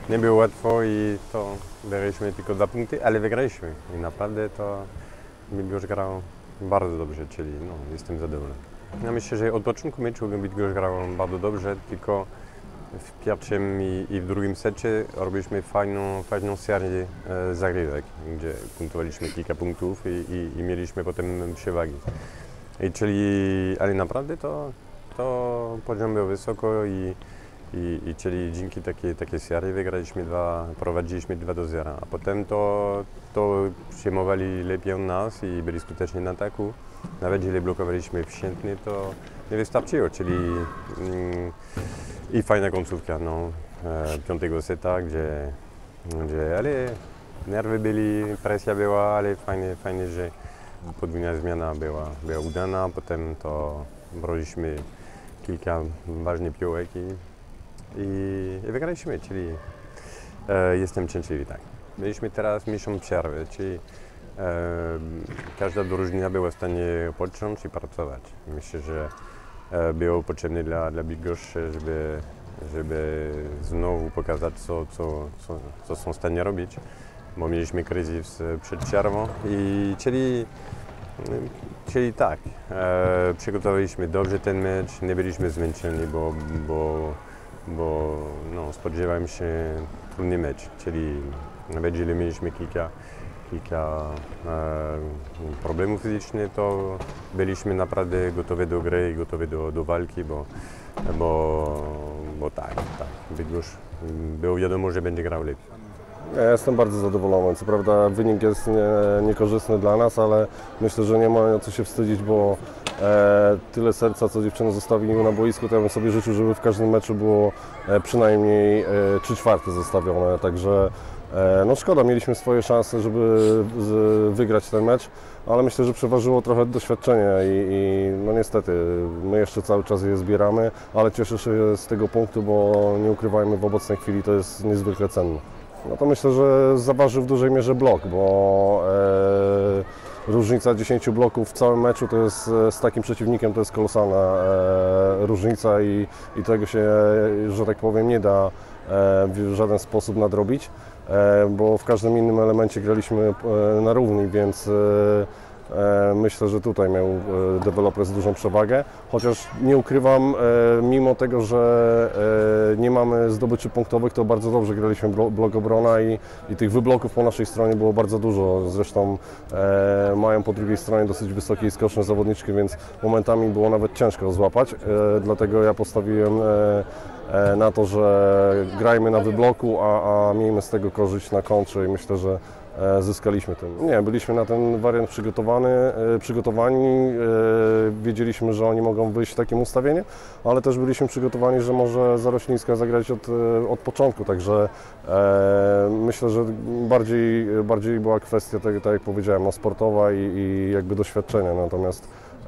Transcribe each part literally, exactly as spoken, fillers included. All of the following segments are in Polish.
nie było łatwo i to braliśmy tylko dwa punkty, ale wygraliśmy. I naprawdę to Bydgoszcz grał bardzo dobrze, czyli no, jestem zadowolony. Ja myślę, że od początku meczu Bydgoszcz grał bardzo dobrze, tylko w pierwszym i, i w drugim secie robiliśmy fajną, fajną serię e, zagrywek, gdzie punktowaliśmy kilka punktów i, i, i mieliśmy potem przewagi. I czyli, ale naprawdę to, to poziom był wysoko i, i, i czyli dzięki takiej, takiej serii wygraliśmy dwa, prowadziliśmy dwa do zera, a potem to, to przyjmowali lepiej od nas i byli skuteczni na ataku. Nawet jeżeli blokowaliśmy wściętnie, to nie wystarczyło, czyli mm, i fajna końcówka no, e, piątego seta, gdzie, gdzie ale nerwy byli, presja była, ale fajnie, fajnie że podwójna zmiana była, była udana, potem to braliśmy kilka ważnych piłek i, i, i wygraliśmy, czyli e, jestem szczęśliwy, tak. Byliśmy teraz miesiąc przerwy, czyli e, każda drużyna była w stanie odpocząć i pracować. Myślę, że e, było potrzebne dla, dla Bydgoszcz, żeby, żeby znowu pokazać, co, co, co, co są w stanie robić, bo mieliśmy kryzys przed przerwą i czyli, czyli tak, e, przygotowaliśmy dobrze ten mecz, nie byliśmy zmęczeni, bo, bo, bo no, spodziewałem się trudny mecz, czyli nawet jeżeli mieliśmy kilka, kilka e, problemów fizycznych, to byliśmy naprawdę gotowi do gry i gotowi do, do walki, bo, bo, bo tak, tak, Bydgoszcz było wiadomo, że będzie grał lepiej. Ja jestem bardzo zadowolony. Co prawda wynik jest nie, niekorzystny dla nas, ale myślę, że nie ma co się wstydzić, bo e, tyle serca, co dziewczyny zostawiły na boisku, to ja bym sobie życzył, żeby w każdym meczu było e, przynajmniej trzy czwarte zostawione. Także e, no szkoda, mieliśmy swoje szanse, żeby z, wygrać ten mecz, ale myślę, że przeważyło trochę doświadczenie i, i no niestety my jeszcze cały czas je zbieramy, ale cieszę się z tego punktu, bo nie ukrywajmy, w obecnej chwili to jest niezwykle cenne. No to myślę, że zaważył w dużej mierze blok, bo e, różnica dziesięciu bloków w całym meczu to jest z takim przeciwnikiem to jest kolosalna e, różnica i, i tego się, że tak powiem, nie da e, w żaden sposób nadrobić, e, bo w każdym innym elemencie graliśmy e, na równi, więc e, myślę, że tutaj miał deweloper dużą przewagę, chociaż nie ukrywam, mimo tego, że nie mamy zdobyczy punktowych, to bardzo dobrze graliśmy blok obrona i, i tych wybloków po naszej stronie było bardzo dużo. Zresztą mają po drugiej stronie dosyć wysokie i skoczne zawodniczki, więc momentami było nawet ciężko złapać, dlatego ja postawiłem na to, że grajmy na wybloku, a, a miejmy z tego korzyść na kontrze i myślę, że zyskaliśmy tym. Nie, byliśmy na ten wariant przygotowany, przygotowani, wiedzieliśmy, że oni mogą wyjść w takim ustawieniu, ale też byliśmy przygotowani, że może Zaroślińska zagrać od, od początku, także myślę, że bardziej, bardziej była kwestia, tak, tak jak powiedziałem, no, sportowa i, i jakby doświadczenia, natomiast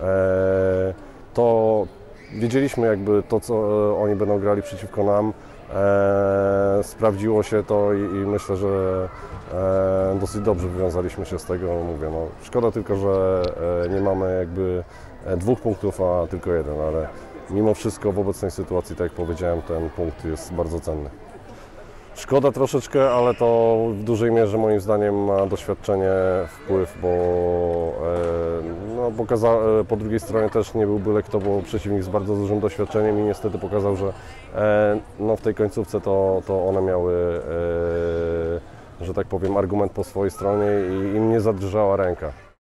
to wiedzieliśmy jakby to, co oni będą grali przeciwko nam. E, sprawdziło się to i, i myślę, że e, dosyć dobrze wywiązaliśmy się z tego. Mówię, no, szkoda tylko, że e, nie mamy jakby dwóch punktów, a tylko jeden, ale mimo wszystko w obecnej sytuacji, tak jak powiedziałem, ten punkt jest bardzo cenny. Szkoda troszeczkę, ale to w dużej mierze moim zdaniem ma doświadczenie wpływ, bo e, no, pokaza, po drugiej stronie też nie był byle kto, bo przeciwnik z bardzo dużym doświadczeniem i niestety pokazał, że e, no, w tej końcówce to, to one miały, e, że tak powiem, argument po swojej stronie i im nie zadrżała ręka.